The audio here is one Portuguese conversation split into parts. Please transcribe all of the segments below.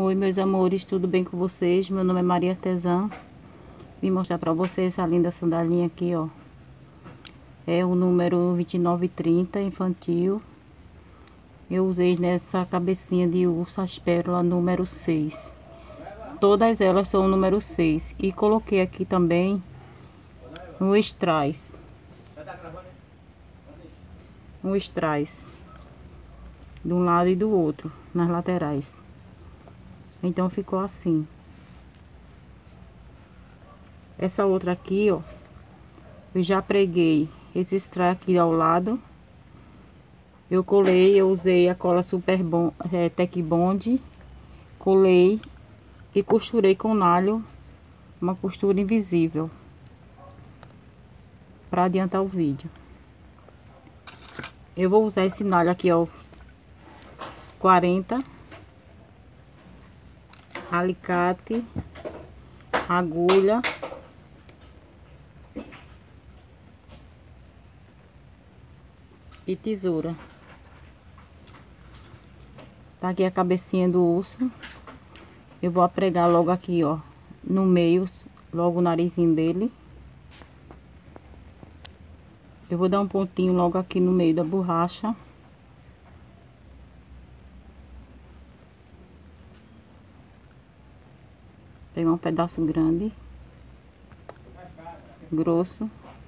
Oi, meus amores, tudo bem com vocês? Meu nome é Maria Artesã. Vim mostrar pra vocês essa linda sandalinha aqui, ó. É o número 2930 infantil. Eu usei nessa cabecinha de urso as pérolas número 6. Todas elas são o número 6. E coloquei aqui também um strass. Um strass. De um lado e do outro, nas laterais. Então ficou assim. Essa outra aqui, ó, eu já preguei esse strass aqui ao lado. Eu colei, eu usei a cola Super Bond, Tec Bond, colei e costurei com nalho, uma costura invisível, para adiantar o vídeo. Eu vou usar esse nalho aqui, ó, 40, alicate, agulha e tesoura. Tá aqui a cabecinha do urso. Eu vou pregar logo aqui, ó, no meio, logo o narizinho dele. Eu vou dar um pontinho logo aqui no meio da borracha. Pegar um pedaço grande, grosso.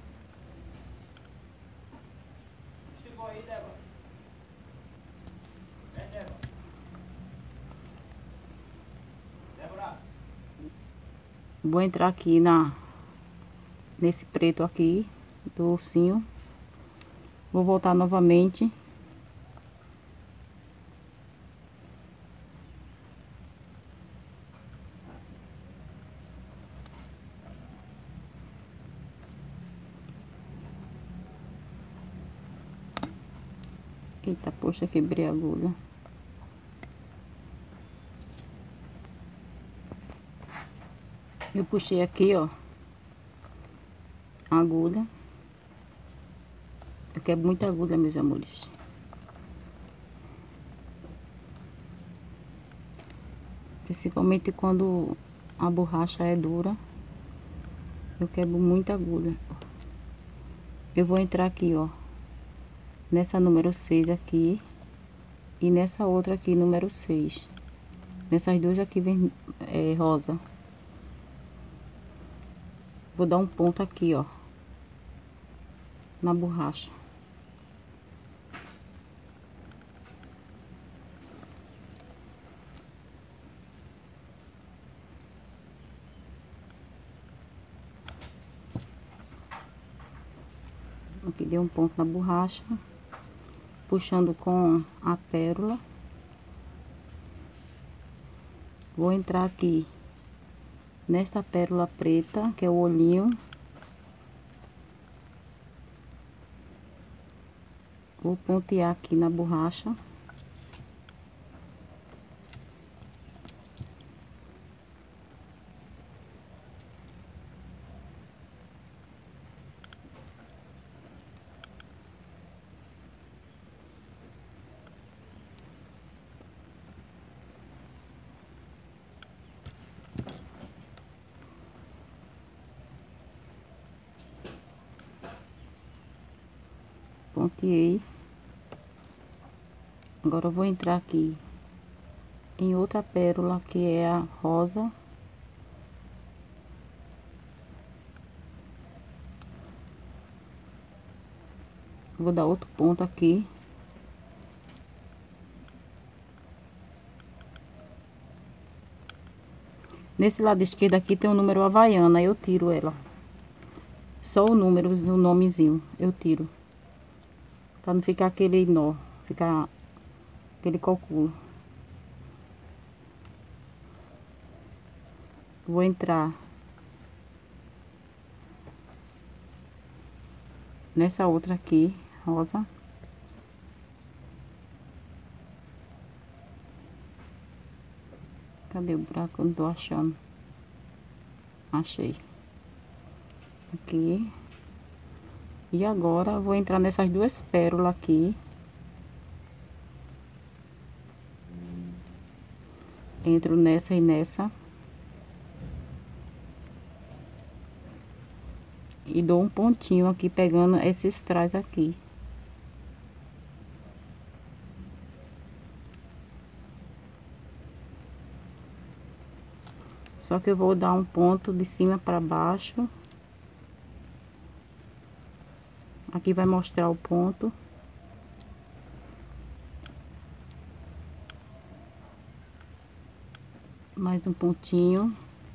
Vou entrar aqui nesse preto aqui do ursinho. Vou voltar novamente. Eita, poxa, quebrei a agulha. Eu puxei aqui, ó, a agulha. Eu quero muita agulha, meus amores. Principalmente quando a borracha é dura. Eu quebro muita agulha. Eu vou entrar aqui, ó, nessa número 6 aqui. E nessa outra aqui, número 6. Nessas duas aqui vem rosa. Vou dar um ponto aqui, ó, na borracha. Aqui dei um ponto na borracha, puxando com a pérola. Vou entrar aqui nesta pérola preta, que é o olhinho. Vou pontear aqui na borracha. Ponteei. Agora eu vou entrar aqui em outra pérola, que é a rosa. Vou dar outro ponto aqui. Nesse lado esquerdo aqui tem o número Havaiana, eu tiro ela. Só o número, o nomezinho, eu tiro. Pra não ficar aquele nó, ficar aquele cálculo. Vou entrar nessa outra aqui, rosa. Cadê o buraco? Eu não tô achando. Achei. Aqui. E agora eu vou entrar nessas duas pérolas aqui. Entro nessa e nessa. E dou um pontinho aqui, pegando esses trás aqui. Só que eu vou dar um ponto de cima para baixo. Aqui vai mostrar o ponto. Mais um pontinho.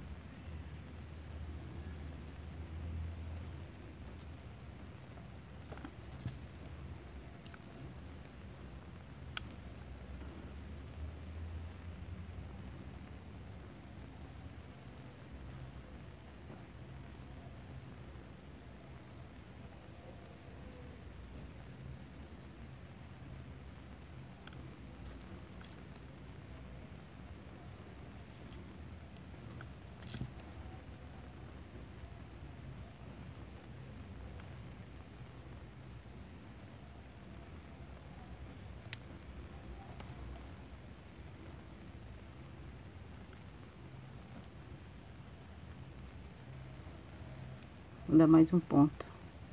Vou dar mais um ponto.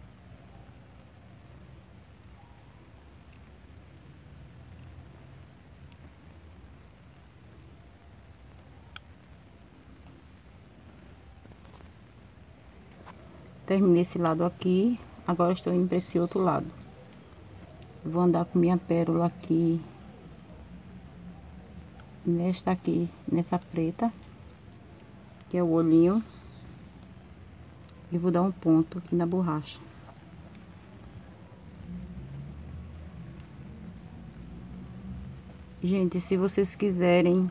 Terminei esse lado aqui, agora estou indo para esse outro lado. Vou andar com minha pérola aqui, nesta aqui, nessa preta, que é o olhinho. E vou dar um ponto aqui na borracha. Gente, se vocês quiserem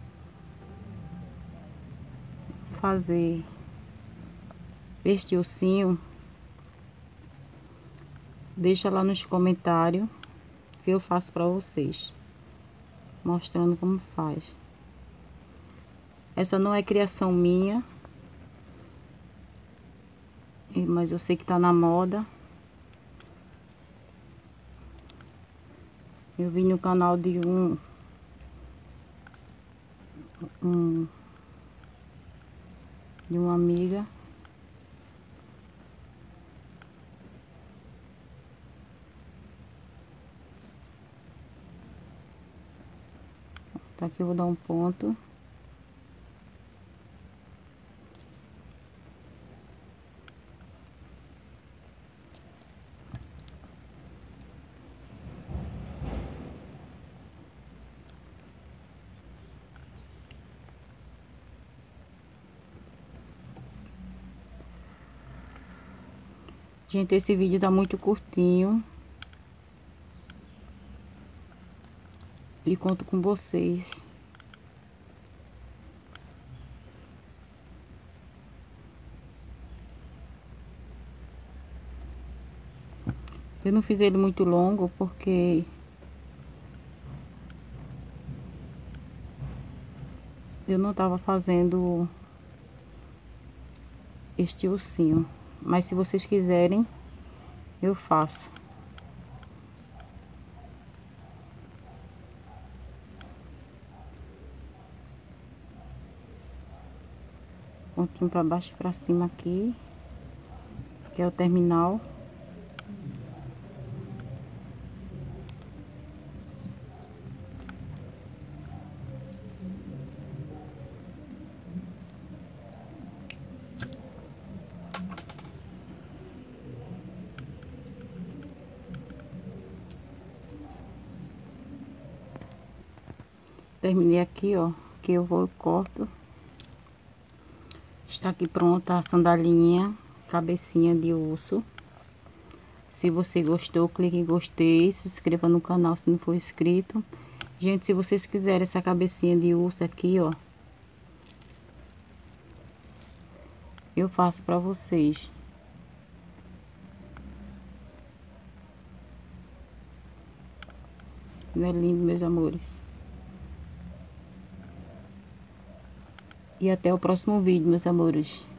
fazer este ursinho, deixa lá nos comentários que eu faço pra vocês, mostrando como faz. Essa não é criação minha, mas eu sei que tá na moda. Eu vi no canal de uma amiga. Tá, aqui eu vou dar um ponto. Gente, esse vídeo tá muito curtinho. E conto com vocês. Eu não fiz ele muito longo porque eu não tava fazendo este ursinho. Mas se vocês quiserem, eu faço. Pontinho pra baixo e pra cima aqui, que é o terminal. Terminei aqui, ó, que eu vou, corto. Está aqui pronta a sandalinha, cabecinha de urso. Se você gostou, clique em gostei, se inscreva no canal se não for inscrito. Gente, se vocês quiserem essa cabecinha de urso aqui, ó, eu faço pra vocês. Não é lindo, meus amores? E até o próximo vídeo, meus amores.